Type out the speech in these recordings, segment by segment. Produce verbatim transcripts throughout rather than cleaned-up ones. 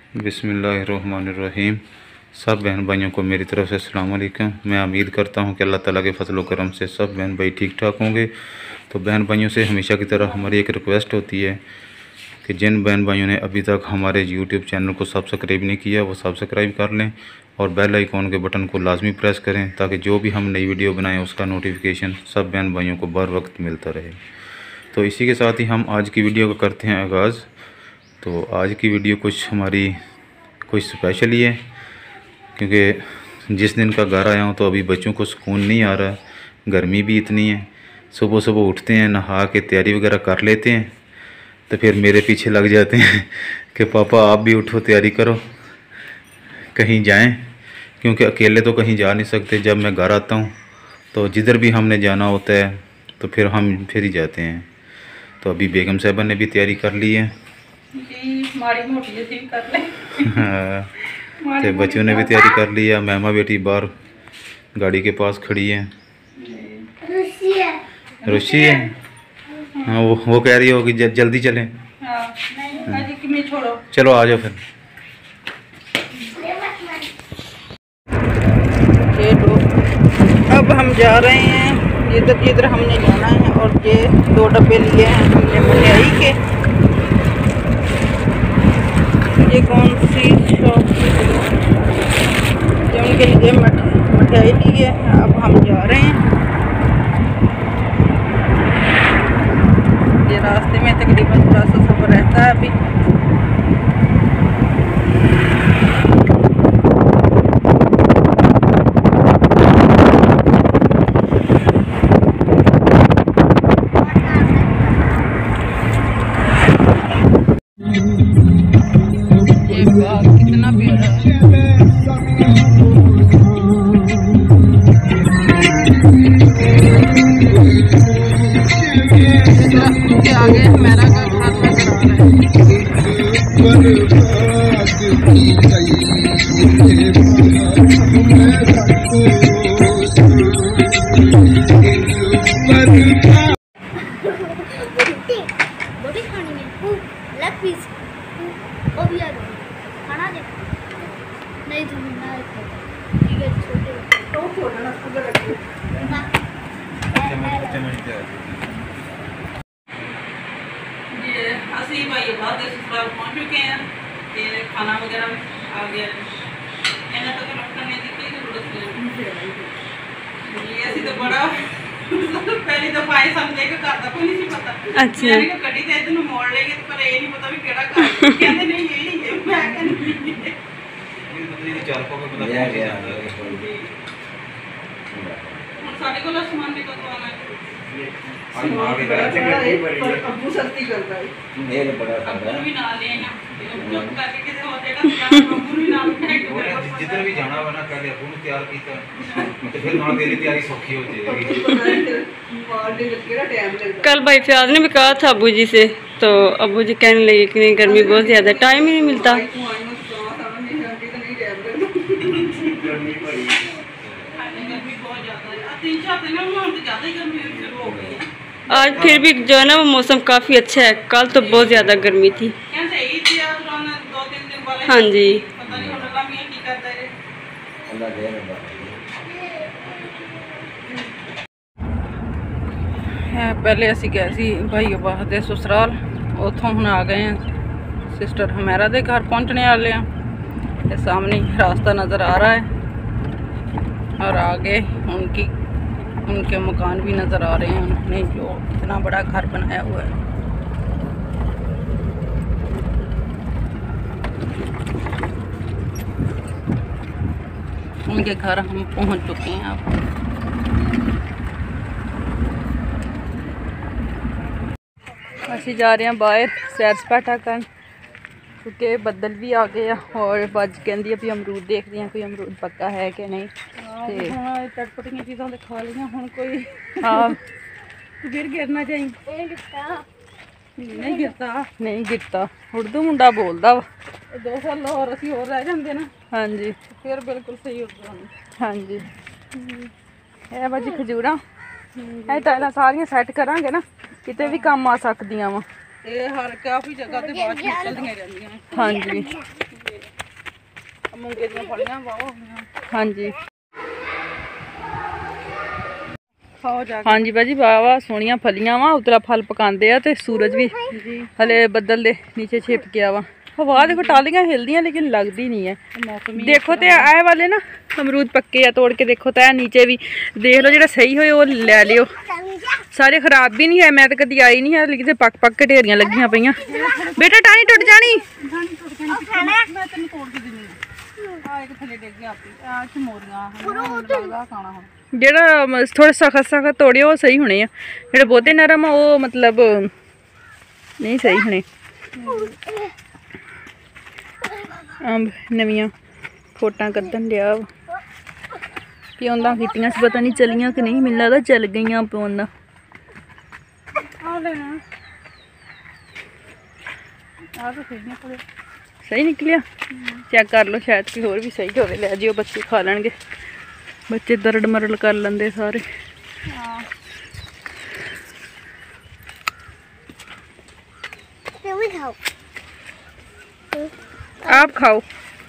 बिस्मिल्लाहिर्रहमानिर्रहीम। सब बहन भाइयों को मेरी तरफ से अस्सलाम वालेकुम। मैं उम्मीद करता हूं कि अल्लाह ताला के फजल व करम से सब बहन भाई ठीक ठाक होंगे। तो बहन भाइयों से हमेशा की तरह हमारी एक रिक्वेस्ट होती है कि जिन बहन भाइयों ने अभी तक हमारे यूट्यूब चैनल को सब्सक्राइब नहीं किया वो सब्सक्राइब कर लें और बेल आइकॉन के बटन को लाजमी प्रेस करें ताकि जो भी हम नई वीडियो बनाएं उसका नोटिफिकेशन सब बहन भाइयों को बर वक्त मिलता रहे। तो इसी के साथ ही हम आज की वीडियो को करते हैं आगाज़। तो आज की वीडियो कुछ हमारी कुछ स्पेशल ही है क्योंकि जिस दिन का घर आया हूँ तो अभी बच्चों को सुकून नहीं आ रहा, गर्मी भी इतनी है। सुबह सुबह उठते हैं, नहा के तैयारी वगैरह कर लेते हैं तो फिर मेरे पीछे लग जाते हैं कि पापा आप भी उठो, तैयारी करो, कहीं जाएं, क्योंकि अकेले तो कहीं जा नहीं सकते। जब मैं घर आता हूँ तो जिधर भी हमने जाना होता है तो फिर हम फिर ही जाते हैं। तो अभी बेगम साहबा ने भी तैयारी कर ली है जी, माड़ी मोटी ऐसी कर ले। हाँ, तो बच्चों ने भी तैयारी कर ली है। मेमा बेटी बाहर गाड़ी के पास खड़ी है। रुचि है, हाँ, वो वो कह रही होगी जल्दी चलें। हाँ, नहीं, कि मैं छोड़ो। चलो आ जाओ फिर। ये दो अब हम जा रहे हैं जिधर जिधर हमने जाना है और ये दो डब्बे लिए हैं हमने मिठाई के। ये कौन सी शॉप जो उनके लिए मिठाई ली है। अब हम जा रहे हैं। ये रास्ते में तकरीबन थोड़ा सा सफ़र रहता है अभी। ये बाग कितना प्यारा है। उसके आगे हमारा का घर नजर आ रहा ਅਸੀਂ ਭਾਈ ਬਾਅਦ ਦੇ ਸਸੁਰਾਲ ਪਹੁੰਚ ਚੁੱਕੇ हैं। ਤੇ ਖਾਣਾ ਵਗੈरह आ गया है। ਇਹਨਾਂ ਤੱਕ ਰੱਖਣ ਦੀ ਕੀ ਜ਼ਰੂਰਤ ਹੈ। ਇਹ ਅਸੀਂ ਤਾਂ ਬੜਾ ਪਹਿਲੀ ਦਫਾ ਆਏ, ਸਾਨੂੰ ਦੇਖ ਘਰ ਦਾ ਕੋਈ ਨਹੀਂ ਸੀ ਪਤਾ। ਅੱਛਾ, ਮੈਂ ਕਿ ਗੱਡੀ ਤੇ ਇਧਰ ਨੂੰ ਮੋੜ ਲਈਏ ਪਰ ਇਹ ਨਹੀਂ ਪਤਾ ਵੀ ਕਿਹੜਾ ਘਰ। ਕਹਿੰਦੇ ਨਹੀਂ ਇਹ ਹੀ ਹੈ। ਮੈਂ ਕਹਿੰਦੀ ਇਹ ਚਾਰ ਪਾਵੇ ਬੰਦਾ ਪਹੁੰਚ ਜਾਂਦਾ ਹੈ। ਹੁਣ ਸਾਡੇ ਕੋਲ ਸਮਾਨ ਵੀ ਕਦੋਂ ਆਣਾ है। अबू सस्ती करता है। मेरे बड़ा करता है भी ना ले ना जब करके किसी और जगह अबू भी ना जिधर भी जाना बना पहले अबू ने तैयार कीता तो फिर ना तेरी तैयारी सौखी हो जाएगी। कल भाई फयाज ने भी कहा था अबू जी से तो अबू जी कहने लगे कि नहीं गर्मी बहुत ज़्यादा, टाइम ही नहीं मिलता। आज फिर भी जो है ना वो मौसम काफ़ी अच्छा है। कल तो बहुत ज़्यादा गर्मी थी। हाँ जी, पहले असी गए सी भाई अब्बास दे ससुराल, उतों हम आ गए हैं सिस्टर हमेरा दे घर पहुँचने वाले हैं। ये सामने रास्ता नज़र आ रहा है और आगे उनकी उनके मकान भी नज़र आ रहे हैं। उन्होंने जो इतना बड़ा घर बनाया हुआ है। उनके घर हम पहुंच चुके हैं। अब ਅਸੀਂ जा रहे हैं बाहर सैर सपाटा कर क्योंकि बदल भी आ गया और बज कहती अभी अमरूद देखते हैं कोई अमरूद पक्का है कि नहीं। चटपटियां चीज़ों से खा लिया हूँ कोई। हाँ, गिर गिरना चाहिए नहीं गिरता नहीं गिरता। उर्दू मुंडा बोलता वा। दो साल और असी और रह जाते ना। हाँ जी, फिर बिल्कुल सही होता। हाँ जी, ये भाजी खजूरा ਇਹ ਟਾਈਲਾਂ ਸਾਰੀਆਂ ਸੈੱਟ ਕਰਾਂਗੇ ਨਾ ਕਿਤੇ ਵੀ ਕੰਮ ਆ ਸਕਦੀਆਂ ਵਾ। ਇਹ ਹਰ ਕਾਫੀ ਜਗ੍ਹਾ ਤੇ ਬਾਅਦ ਨਿਕਲਦੀਆਂ ਰਹਿੰਦੀਆਂ। ਹਾਂਜੀ ਮੂੰਗੇ ਦੀਆਂ ਫਲੀਆਂ ਵਾਓ। ਹਾਂਜੀ ਖਾਓ ਜਾ हाँ जी भाजी वाह वाह सोहनिया फलियां वा उतला फल पकाते हैं तो सूरज भी हले बदल दे नीचे छिप गया वा हवा देखो टालियां हिलदियां लेकिन लगती नहीं है। देखो तो ए वाले ना अमरूद पक्के आ तोड़ के देखो तो नीचे भी देख लो जो सही होए वो लै लियो। सारे खराब भी नहीं है मैं तो कभी आई नहीं है लेकिन पक पक के ढेरियां लगियां पईयां। बेटा टाणी टुट जानी जेड़ा थोड़ा सख्त सख्त तोड़े वो सही होने जेड़े बहुते नरम वो मतलब नहीं सही होने। अंब नवियां फोटा कदन लिया प्योंदा कीतियां पता नहीं चलियां कि नहीं मिलना तो चल गई प्योंदा सही निकलिया। चेक कर लो शायद कोई होर भी सही हो लै जियो बच्चे खा लेंगे बच्चे दरड़ मरड़ कर लेंगे सारे। आप खाओ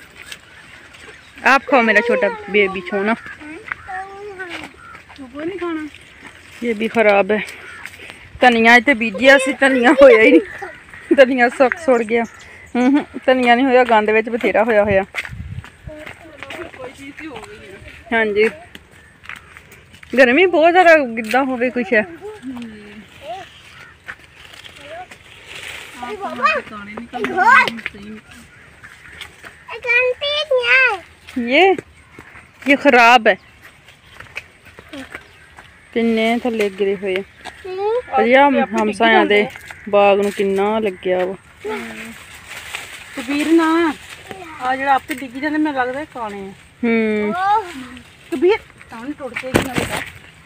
आप खाओ मेरा छोटा बेबी छोना ये भी खराब है। धनिया इतने बीजिया सी धनिया होया ही नहीं धनिया सक सुड़ गया। धनिया नहीं होया गंद विच बथेरा होया होया। हाँ जी गर्मी बहुत ज़्यादा गिद्दा होवे कुछ है। ये ये खराब है किन्ने थल्ले गिरे हुए भैया हमसाया दे बाग नूं किन्ना लग्या वा। कबीर ना आ जेड़ा आपे डिग्गी जांदे मैं लगदा काने है। हम्म कबीर टाणी टुट के ना बेटा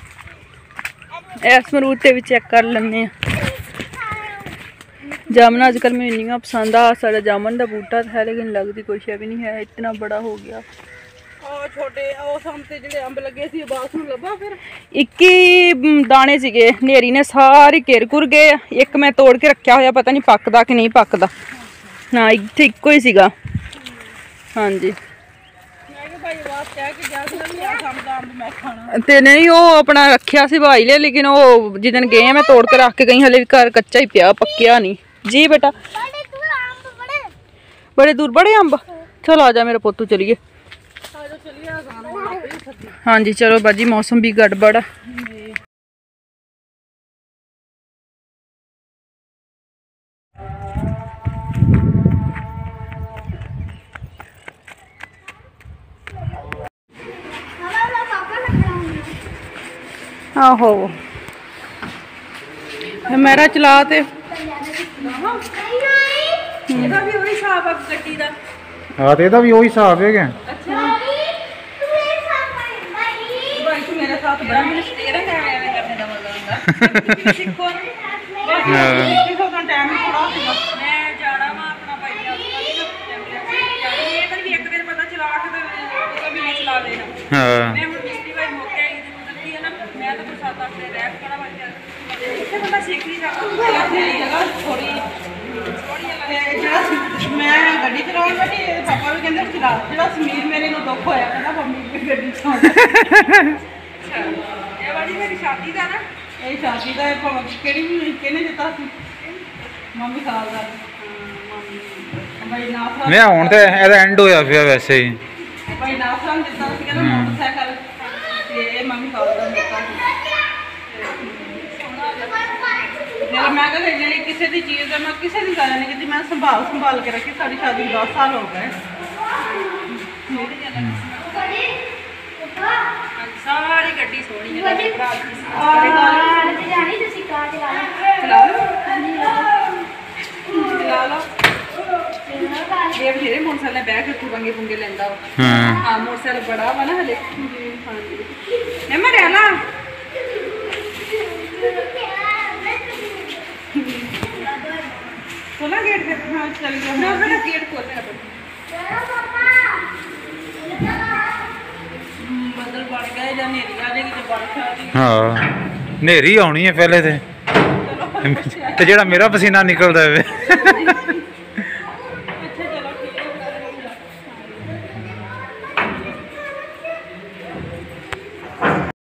इस मरूद ते भी चेक कर लेने जामुन आजकल मैं इन्नियां पसंद आ। सारा जामुन का बूटा है लेकिन लगती कुछ भी नहीं है इतना बड़ा हो गया। छोटे अंब लगे सी बास नूं लभा फिर इक्की दाने सीगे नेरी ने सारी घेर घुर गए। एक मैं तोड़ के रखा होया पता नहीं पकदा कि नहीं पकदा ना इत्थे इक्को ही सीगा। हाँ जी ते नहीं वो अपना रखिया सी भाई ले लेकिन वो जिदन गए मैं तोड़ के रख के गई हले घर कच्चा ही पिया पक्या नहीं। जी बेटा बड़े दूर बड़े अंब चल आ जा मेरा पोतू चलिए। हाँ जी चलो बाजी मौसम भी गड़बड़ है। आहो मेरा चला ते ਇਹਦਾ ਵੀ ਉਹੀ ਹਿਸਾਬ ਆ ਗੱਡੀ ਦਾ। ਹਾਂ ਤੇ ਇਹਦਾ ਵੀ ਉਹੀ ਹਿਸਾਬ ਹੈਗਾ। ਅੱਛਾ ਭਾਈ ਤੂੰ ਮੇਰੇ ਸਾਥ ਬੜਾ ਮੈਨੂੰ ਸਟੀਅਰਿੰਗ ਐਵੇਂ ਕਰਨੇ ਦਾ ਮਜ਼ਾ ਆਉਂਦਾ। ਤੁਸੀਂ ਸਿੱਖੋ ਹਾਂ ਦੇਖੋ ਤਾਂ ਟਾਈਮ ਥੋੜਾ ਸੀਗਾ ਮੈਂ ਜਾਣਾ ਵਾ ਆਪਣਾ ਭਾਈ ਆਪਣਾ ਇਹ ਤਾਂ ਵੀ ਇੱਕ ਦਿਨ ਪਤਾ ਚਲਾ ਕੇ ਤੇ ਵੀ ਨਹੀਂ ਚਲਾ ਦੇਣਾ। ਹਾਂ ਮੈਂ ਹੁਣ ਪਿਛਲੀ ਵਾਰ ਮੌਕੇ ਆਈ ਦੀ ਕੁਦਰਤੀ ਹੈ ਨਾ ਮੈਂ ਤਾਂ ਬਰਸਾਤ ਆਪਣੇ ਰਹਿ ਖੜਾ ਬਣ ਗਿਆ ਇੱਥੇ ਬੰਦਾ ਸਿੱਖ ਨਹੀਂ ਸਕਦਾ ਜਗ੍ਹਾ ਥੋੜੀ मैं गड्डी चलाउण बैठी पापा भी कहते चला जो समीर मेरे को दुख होया कहना मम्मी भी गड्डी चला मेरी शादी का ना ये शादी का किहने दिता मम्मी साल का भाई नाफा मैं हुण ते एदा एंड होया पिया वैसे ही भाई नाफा ने दिता सी कहना मोटरसाइकिल ते मम्मी साल का दिता मैं जी किसी की चीज़ मैं किसी की गल नहीं की मैं संभाल संभाल के रखी सारी शादी दस साल हो गए। सारी गड्डी सोहनी मोटरसाइकिल बैग रखी पंगे पुंगे लेंदा हाँ मोटरसाइकिल बड़ा वा ना हले हाँ मैं रहना खोला गेट फिर हाँ चल गया ना बेटा गेट खोल दे बदल बढ़ गया या नेरी आ जाएगी तो बारिश आ जाएगी। हाँ नेरी आनी है पहले ते ते जेड़ा मेरा पसीना निकलदा है